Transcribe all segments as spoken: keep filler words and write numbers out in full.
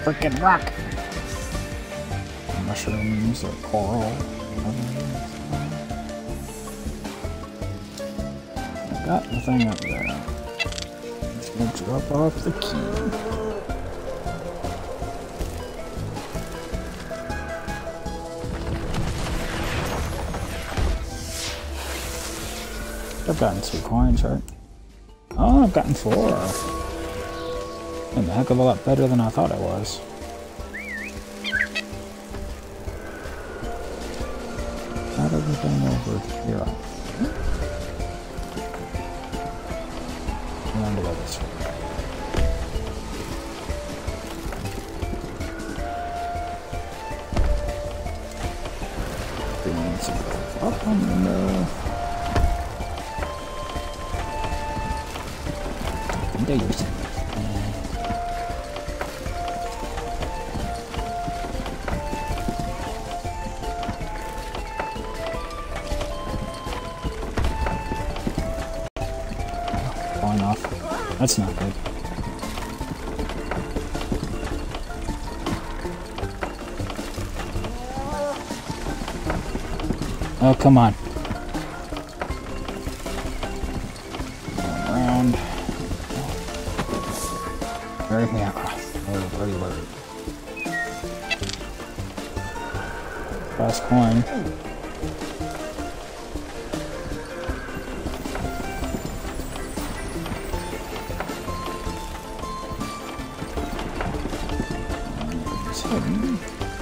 freaking rock. Mushrooms or coral. I got the thing up there. Just gonna drop off the key. I've gotten two coins, right? Oh, I've gotten four. I'm a heck of a lot better than I thought I was. Not everything over here. I'm going to go this way. Up on the middle. There you see. Falling off. That's not good. Oh, come on. Around. Right now. Oh, bloody word. Last coin. It's hidden.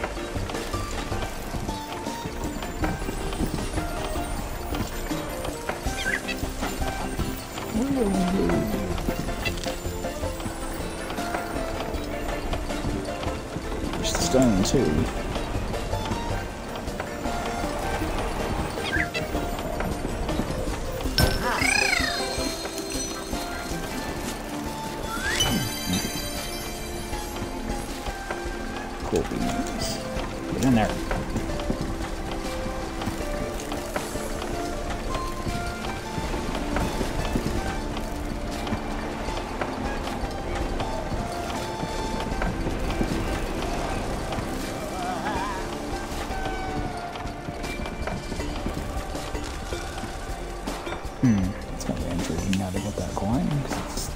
Stone too. Cool beans. Get in there. Hmm, it's gonna be intriguing now to get that coin. It's...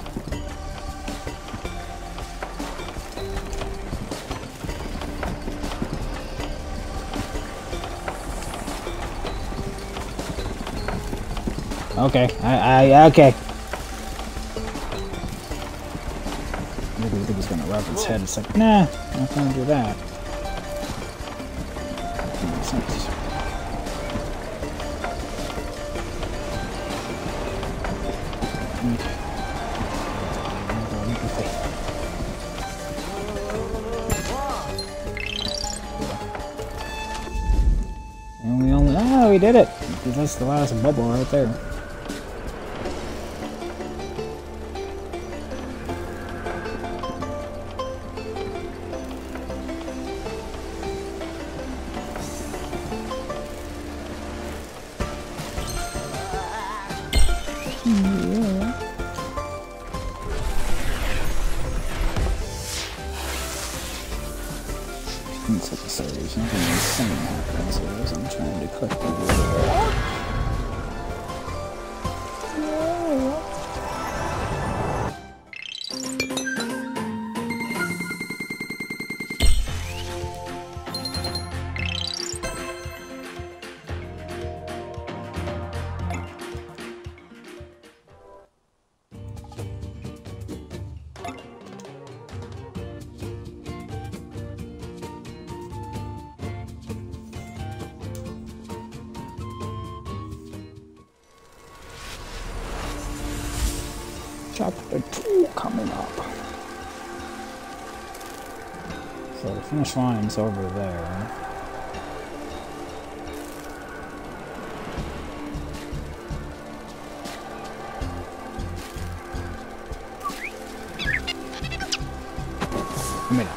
Okay, I, I, okay. Maybe we think he's gonna rub its head. It's like, nah, I'm not gonna do that. That makes sense. And we only, oh, we did it! Because that's the last bubble right there. Yeah. It's like a series, something insane happens as I'm trying to click the wheel. Chapter two coming up. So the finish line's over there. Let me know.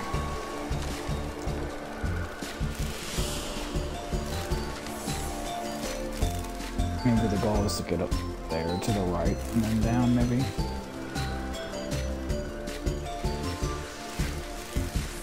Maybe the goal is to get up there to the right and then down, maybe.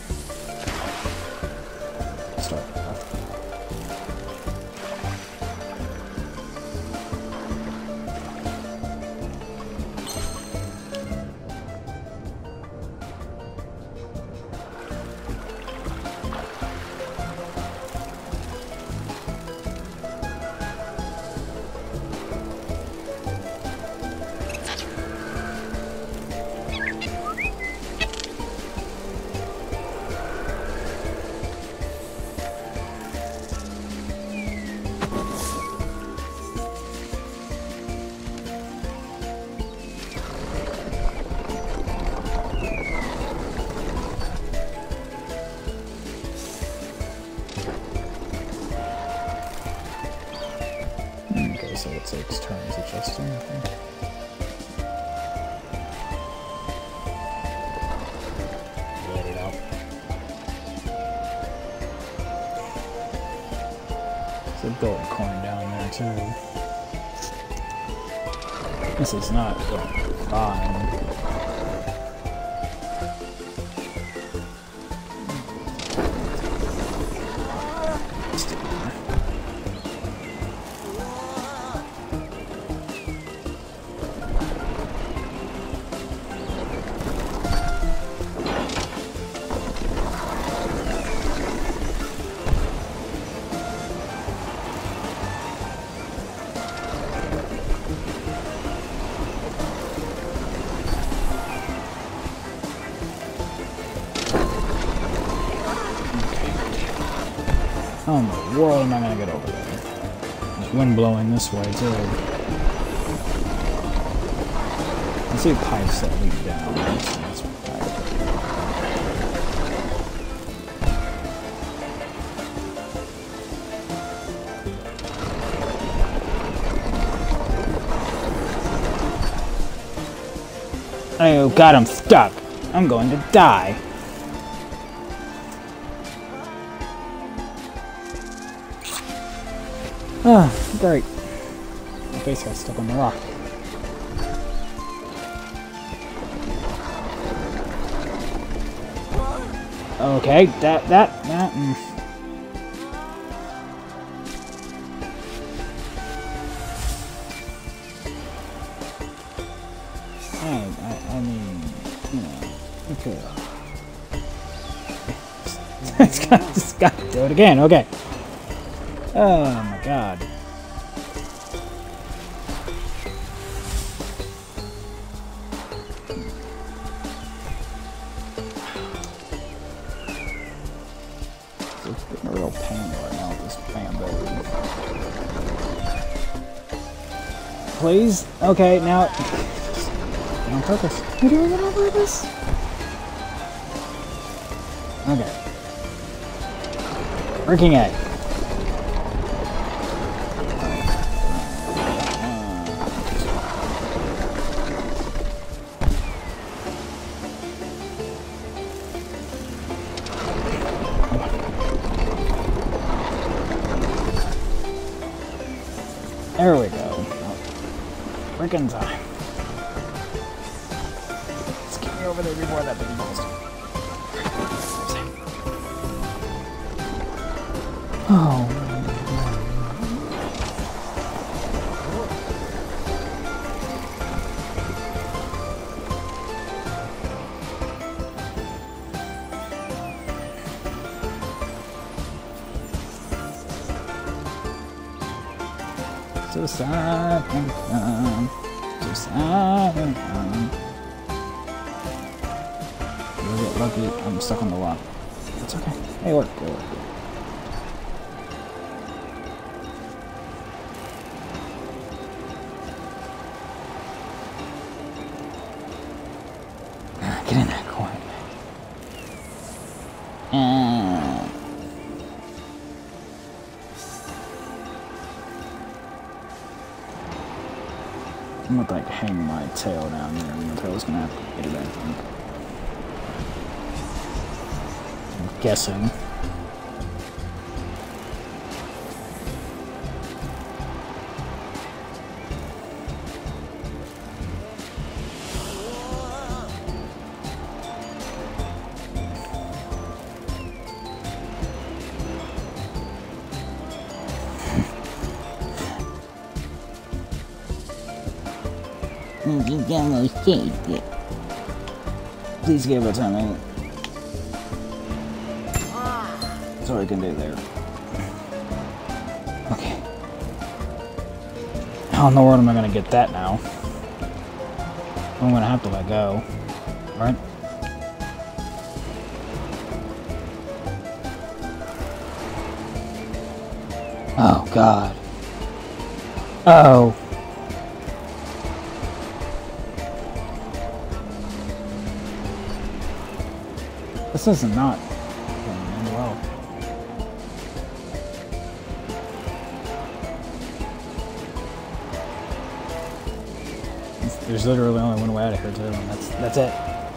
Is it just him, I think? Let it out. There's a gold coin down there, too. This is not going fine. How in the world am I gonna get over there? There's wind blowing this way, too. I see pipes that lead down. That's, that's oh god, I'm stuck. I'm going to die. Ah, great. My face got stuck on the rock. Okay, that, that, that, mm. I, I, I mean, you know, okay. It's got, it's got to do it again, okay. Oh my god. It's getting a real pain right now with this bamboo. Please? Okay, now... On purpose. You're doing it on purpose? Okay. Freaking egg. There we go. Oh, freaking time. Let's get me over there before that big monster. Oh. Suicide and come. Suicide and come. You'll get lucky. I'm stuck on the rock. It's okay. Hey, look. Go, look. Get in that coin. Uh, I'm gonna like hang my tail down there, and the tail's gonna have to get it, I think. I'm guessing. You almost saved it. Please give it to me. That's all I can do there. Okay. How in the world am I gonna get that now? I'm gonna have to let go. Alright? Oh, God. Oh. This is not going well. There's literally only one way out of here too, and that's that's it.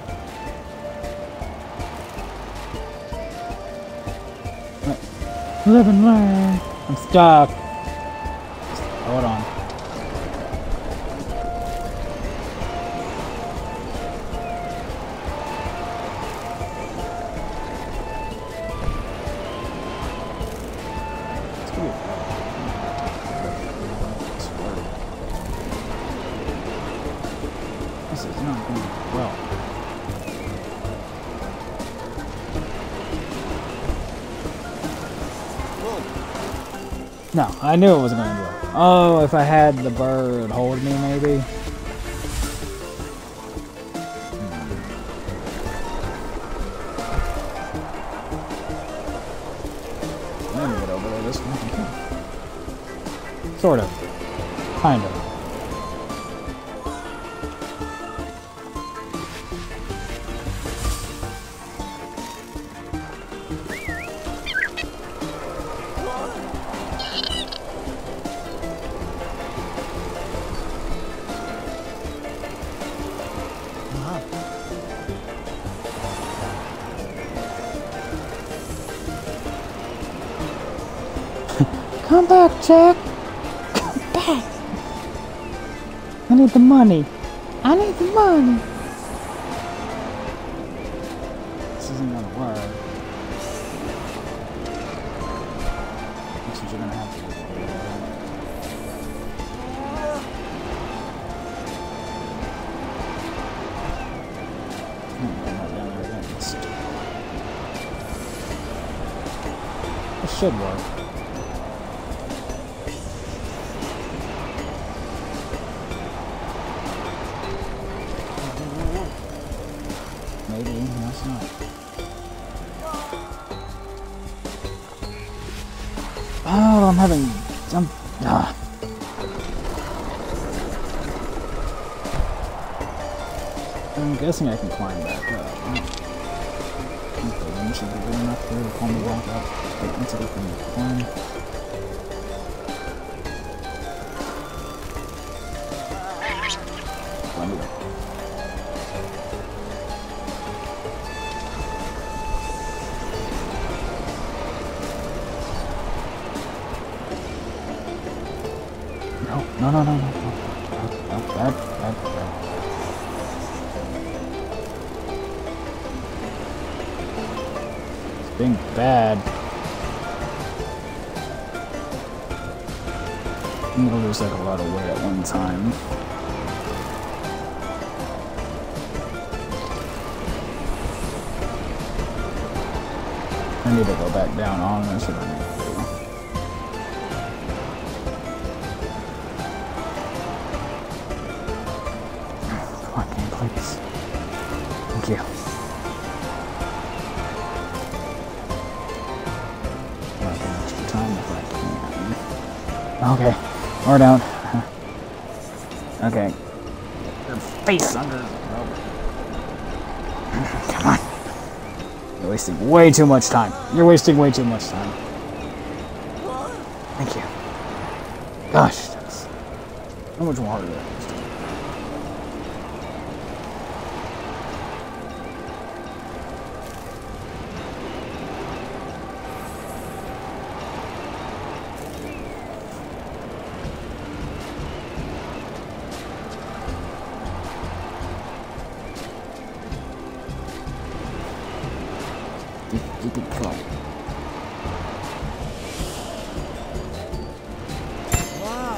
Right. Live and learn. I'm stuck. Hold on. This is not going well. No, I knew it wasn't going to go. Oh, if I had the bird hold me, maybe. Let me get over there this one. Sort of. Kind of. Come back, Jack! Come back! I need the money! I need the money! This isn't gonna work. That's what you're gonna have to do. I'm not down there again. This should work. Maybe, no, it's not. Oh, I'm having some. Ah. I'm guessing I can climb back up. Okay, then should be good enough here to pull me back up. Get into the thing to climb. Let me go. No, no, no, no, no, no, no, bad, bad, bad. It's being bad. I'm gonna lose like a lot of weight at one time. I need to go back down on this or I need to do. Please. Thank you. I'll get extra time if I can. Okay. More down. Okay. Your face under. Oh. Come on. You're wasting way too much time. You're wasting way too much time. Thank you. Gosh, that's so much more harder than I used to. Keep it close. Wow.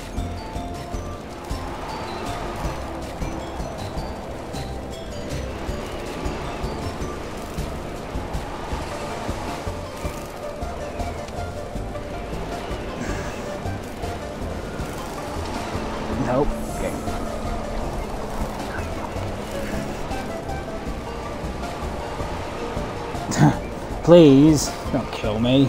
Nope. Okay. Please, don't kill me.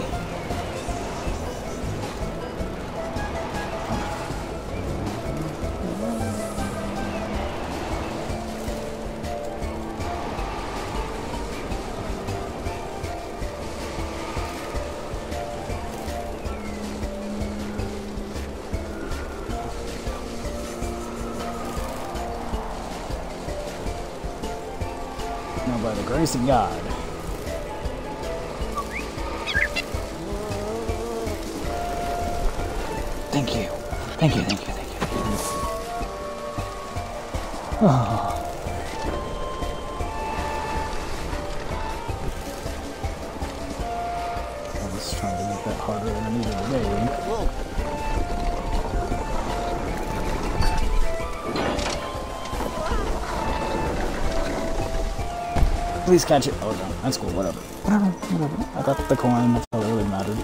by the grace of God. Thank you. Thank you, thank you, thank you. Oh. I was trying to make that harder than I needed today. Whoa. Please catch it. Oh no, that's cool, whatever. Whatever, whatever. I got the coin, that's all that really mattered.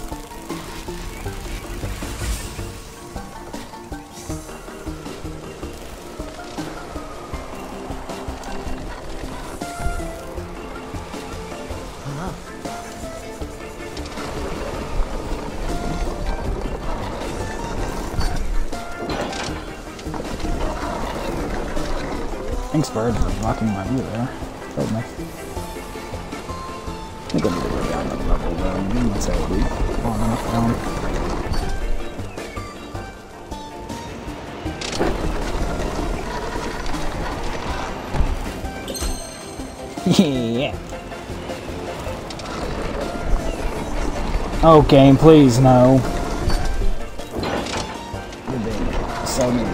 Thanks, bird, for blocking my view there. Killed me. I think I need to go down that level though. Let's say it'll be long enough down. Yeah. Oh, game, please, no. You're being so mean.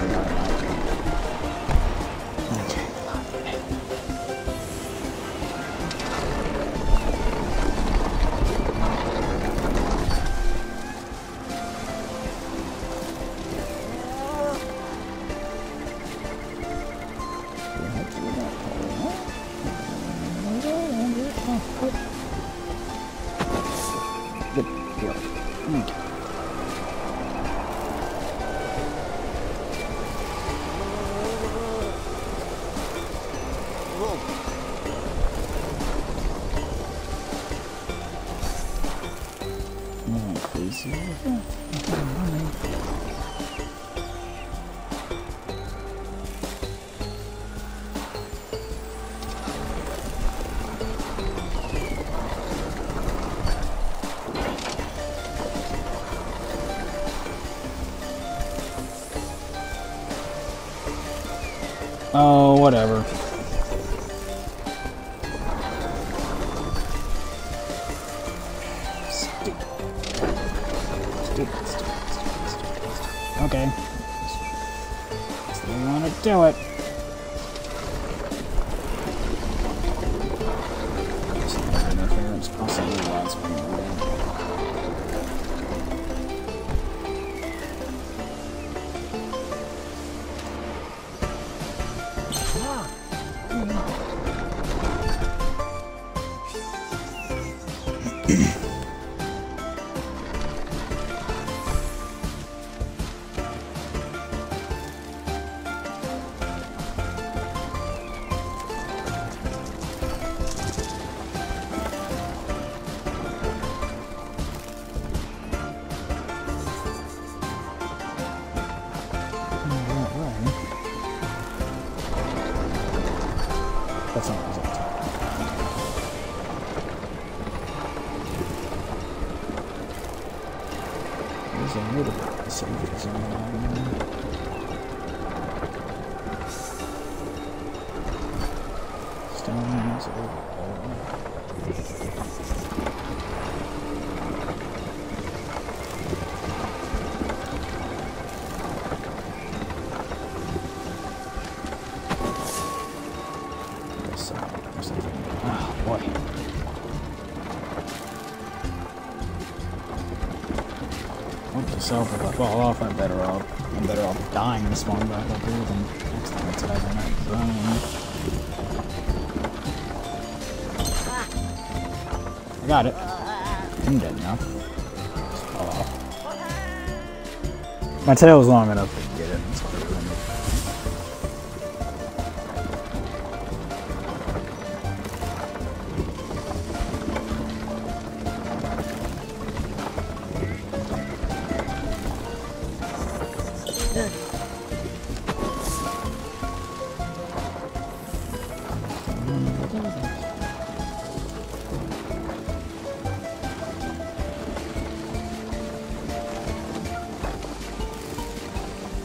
Oh, whatever. Stupid. Stupid, stupid, stupid, stupid, stupid. Okay. Still want to do it. Just no interference, possibly last one. That's not result. There's a little bit of savior zone on there. Stones over Myself, if I fall off, I'm better off. I'm better off dying and spawning back up here than next time it's out in that zone. I got it. I'm dead now. Just fall off. My tail was long enough to get it. That's what it was.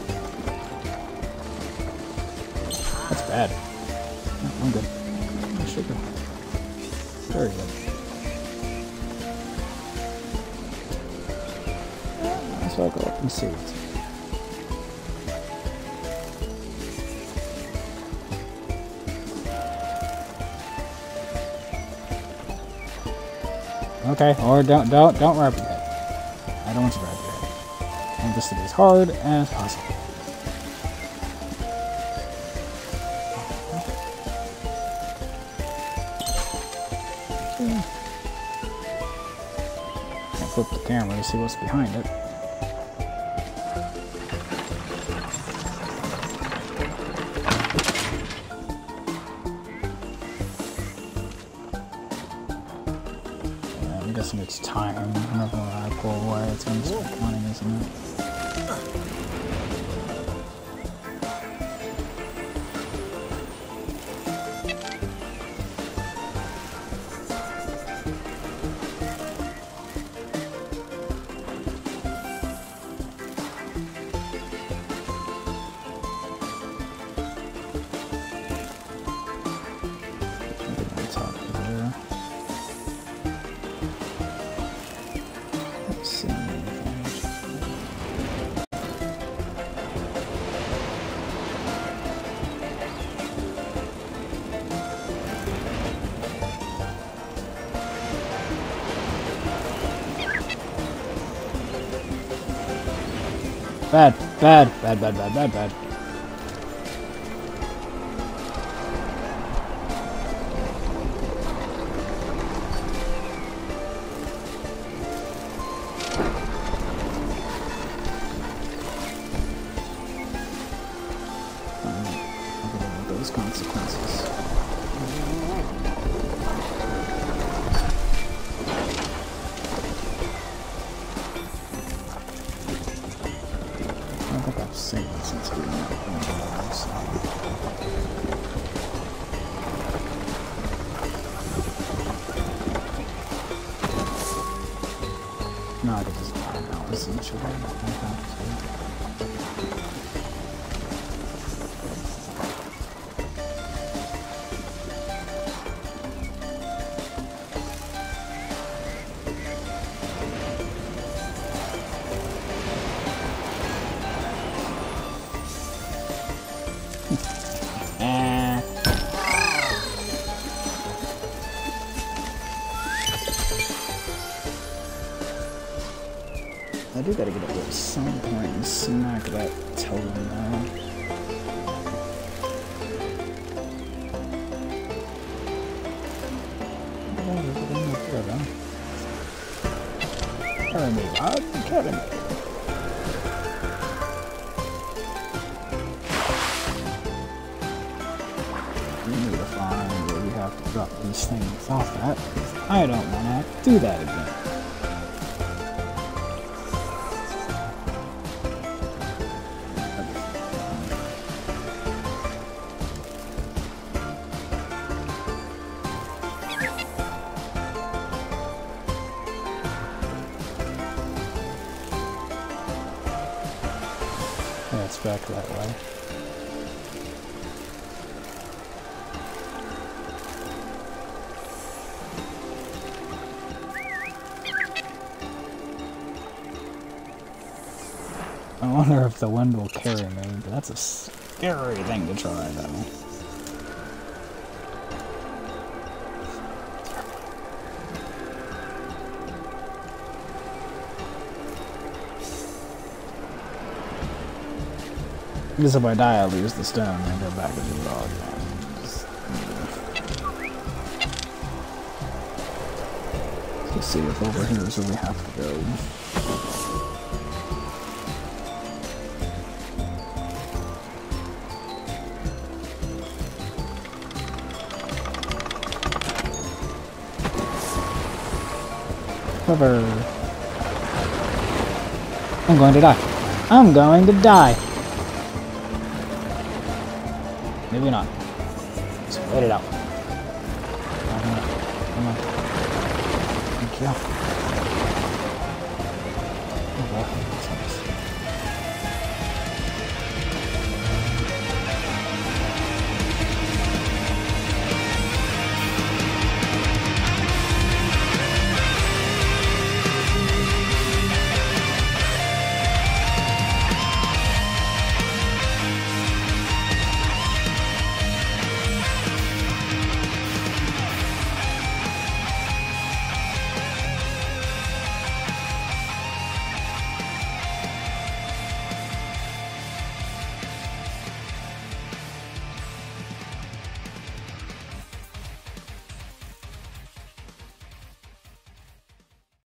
That's bad. No, I'm good. should go. Very good. Let's go up and see it. Okay, or don't, don't, don't wrap your head. I don't want you to wrap your head. I want this to be as hard as possible. I'll flip the camera to see what's behind it. I'm guessing it's time. Whenever I pull away, it's going to start counting, isn't it? Bad, bad, bad, bad, bad, bad, bad. Um, those consequences. I think I've seen it since we went out, so. No, I think it's fine now, essentially. I have to. I do gotta get up there at some point and smack that totem down. Carry me, Bob. Carry me. We need to find where we have to drop these things off at. I don't want to do that again. Yeah, it's back that way. I wonder if the wind will carry me, but that's a scary thing to try, though. Because if I die, I'll lose the stone and go back to the log. Let's see if over here is where we have to go. Cover. I'm going to die. I'm going to die. Maybe not. Just wait it out. Come on. Come on. Thank you. Oh, well.